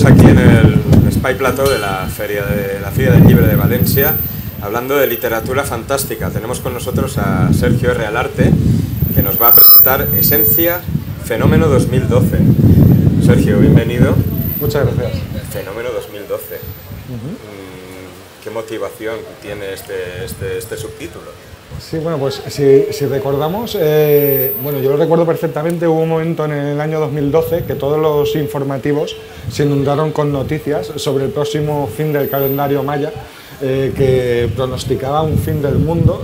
Estamos aquí en el Espai Plató de la Feria del Libro de Valencia, hablando de literatura fantástica. Tenemos con nosotros a Sergio Realarte, que nos va a presentar Esencia, Fenómeno 2012. Sergio, bienvenido. Muchas gracias. Fenómeno 2012. ¿Qué motivación tiene este subtítulo? Sí, bueno, pues si recordamos, bueno, yo lo recuerdo perfectamente, hubo un momento en el año 2012 que todos los informativos se inundaron con noticias sobre el próximo fin del calendario maya, que pronosticaba un fin del mundo,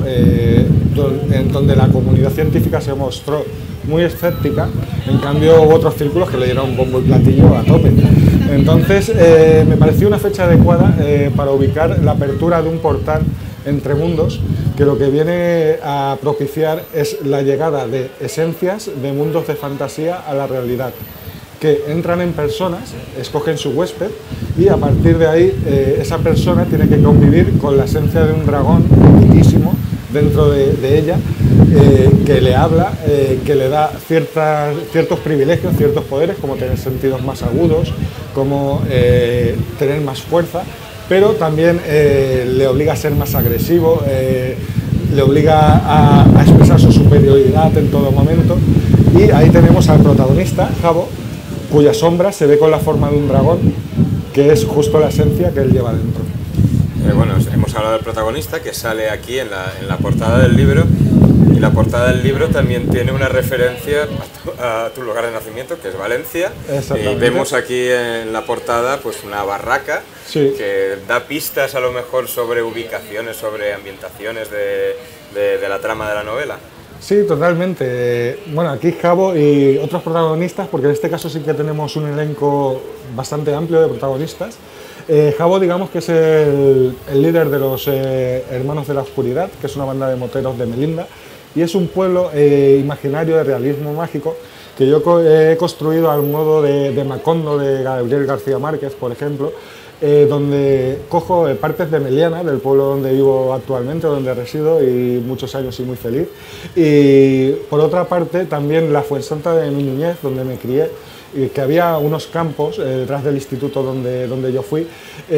en donde la comunidad científica se mostró muy escéptica. En cambio hubo otros círculos que le dieron bombo y platillo a tope. Entonces me pareció una fecha adecuada para ubicar la apertura de un portal entre mundos, que lo que viene a propiciar es la llegada de esencias de mundos de fantasía a la realidad, que entran en personas, escogen su huésped y a partir de ahí esa persona tiene que convivir con la esencia de un dragón riquísimo dentro de ella, que le habla, que le da ciertos privilegios, ciertos poderes, como tener sentidos más agudos, como tener más fuerza, pero también le obliga a ser más agresivo, le obliga a expresar su superioridad en todo momento. Y ahí tenemos al protagonista, Jabo, cuya sombra se ve con la forma de un dragón, que es justo la esencia que él lleva dentro. Bueno, hemos hablado del protagonista, que sale aquí en la portada del libro, y la portada del libro también tiene una referencia a tu lugar de nacimiento, que es Valencia, y vemos aquí en la portada pues una barraca, sí, que da pistas a lo mejor sobre ubicaciones, sobre ambientaciones de la trama de la novela. Sí, totalmente. Bueno, aquí Jabo y otros protagonistas, porque en este caso sí que tenemos un elenco bastante amplio de protagonistas. Jabo, digamos que es el líder de los Hermanos de la Oscuridad, que es una banda de moteros de Melinda, y es un pueblo imaginario de realismo mágico que yo he construido al modo de Macondo de Gabriel García Márquez, por ejemplo, donde cojo partes de Meliana, del pueblo donde vivo actualmente, donde resido y muchos años y muy feliz, y por otra parte también la Fuensanta de mi niñez, donde me crié, y que había unos campos detrás del instituto donde yo fui,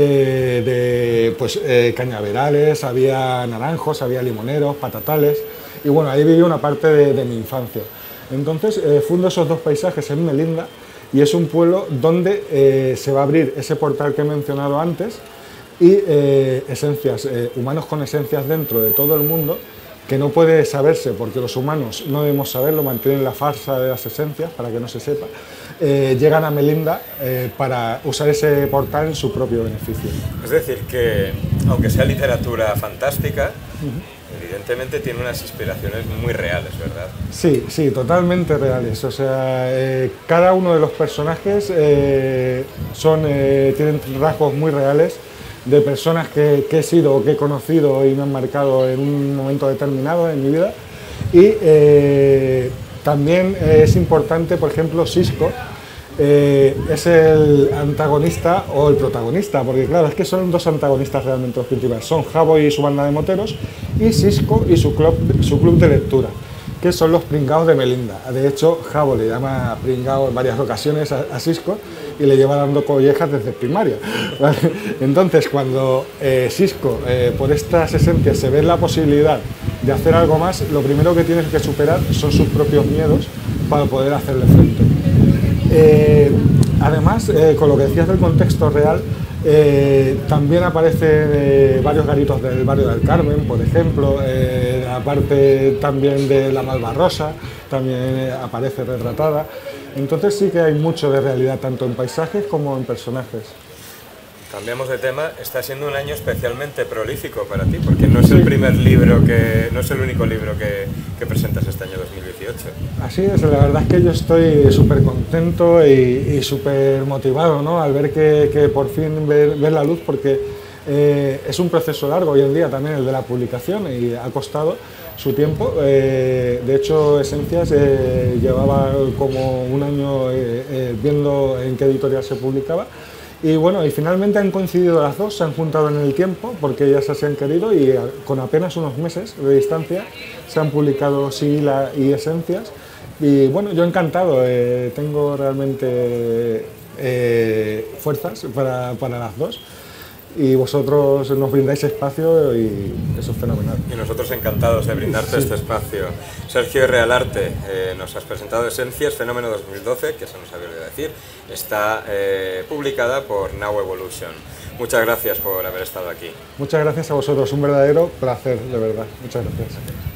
cañaverales, había naranjos, había limoneros, patatales, y bueno, ahí viví una parte de mi infancia. Entonces fundo esos dos paisajes en Melinda, y es un pueblo donde se va a abrir ese portal que he mencionado antes, y esencias, humanos con esencias dentro de todo el mundo, que no puede saberse porque los humanos no debemos saberlo, mantienen la farsa de las esencias para que no se sepa, llegan a Melinda para usar ese portal en su propio beneficio. Es decir, que aunque sea literatura fantástica, evidentemente tiene unas inspiraciones muy reales, ¿verdad? Sí, sí, totalmente reales. O sea, cada uno de los personajes tienen rasgos muy reales de personas que he sido o que he conocido y me han marcado en un momento determinado en mi vida. Y también es importante, por ejemplo, Sisko es el antagonista o el protagonista, porque claro, es que son dos antagonistas realmente los principales, son Jabo y su banda de moteros, y Sisko y su club de lectura, que son los pringaos de Melinda. De hecho, Jabo le llama pringao en varias ocasiones a Sisko y le lleva dando collejas desde primaria, ¿vale? Entonces, cuando Sisko, por estas esencias, se ve la posibilidad de hacer algo más, lo primero que tiene que superar son sus propios miedos para poder hacerle frente. Además, con lo que decías del contexto real, también aparecen varios garitos del barrio del Carmen, por ejemplo, la parte también de la Malvarrosa también aparece retratada. Entonces sí que hay mucho de realidad, tanto en paisajes como en personajes. Cambiamos de tema, está siendo un año especialmente prolífico para ti, porque no es el primer libro, no es el único libro que presentas este año 2018. Así es, la verdad es que yo estoy súper contento y súper motivado, ¿no?, al ver que por fin ver la luz, porque es un proceso largo hoy en día también el de la publicación y ha costado su tiempo. De hecho, Esencias llevaba como un año viendo en qué editorial se publicaba. Y bueno, y finalmente han coincidido las dos, se han juntado en el tiempo porque ellas se han querido y con apenas unos meses de distancia se han publicado Sigila y Esencias. Y bueno, yo encantado, tengo realmente fuerzas para las dos. Y vosotros nos brindáis espacio y eso es fenomenal. Y nosotros encantados de brindarte este espacio. Sergio Realarte, nos has presentado Esencias, Fenómeno 2012, que eso no sabía decir, está publicada por Now Evolution. Muchas gracias por haber estado aquí. Muchas gracias a vosotros, un verdadero placer, de verdad. Muchas gracias.